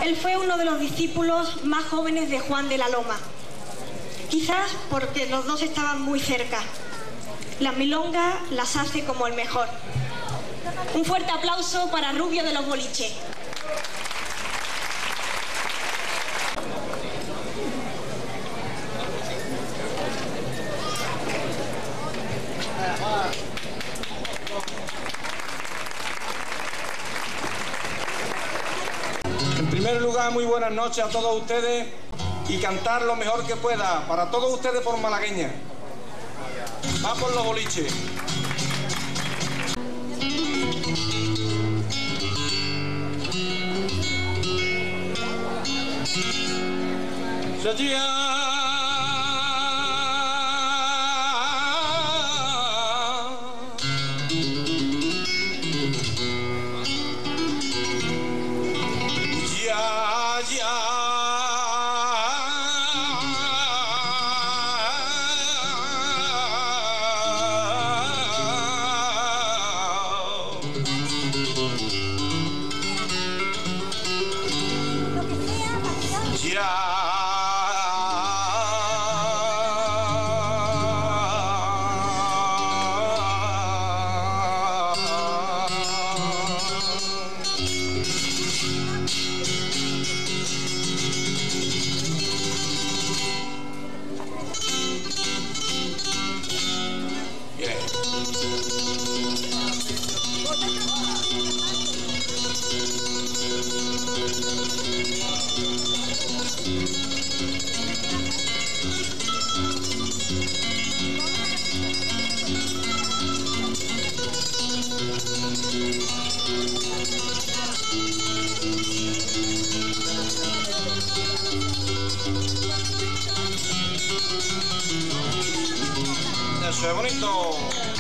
Él fue uno de los discípulos más jóvenes de Juan de la Loma, quizás porque los dos estaban muy cerca. Las milongas las hace como el mejor. Un fuerte aplauso para Rubio de los Boliches. En primer lugar, muy buenas noches a todos ustedes y cantar lo mejor que pueda para todos ustedes por malagueña. Va por los boliches. Eso es bonito.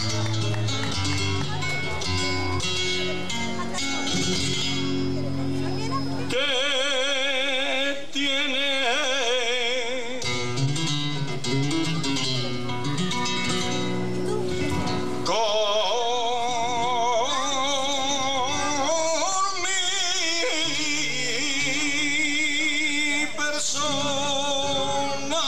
¿Qué tiene? Con mi persona,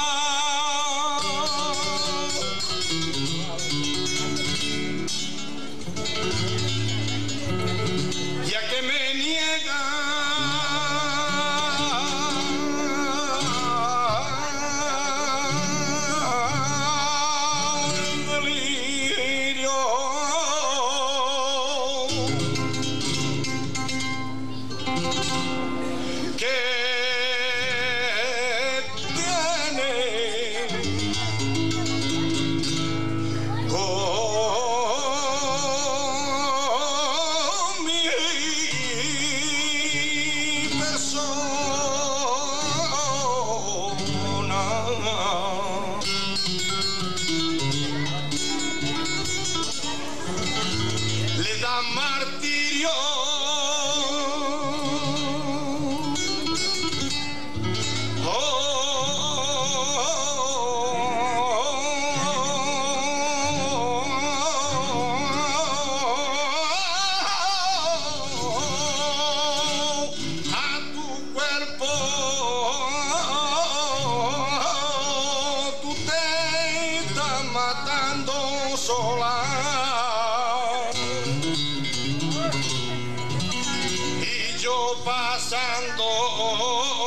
ya que me niega el delirio, que tiene con mi persona. Le da martirio a tu cuerpo. Tú te estás matando sola y yo pasando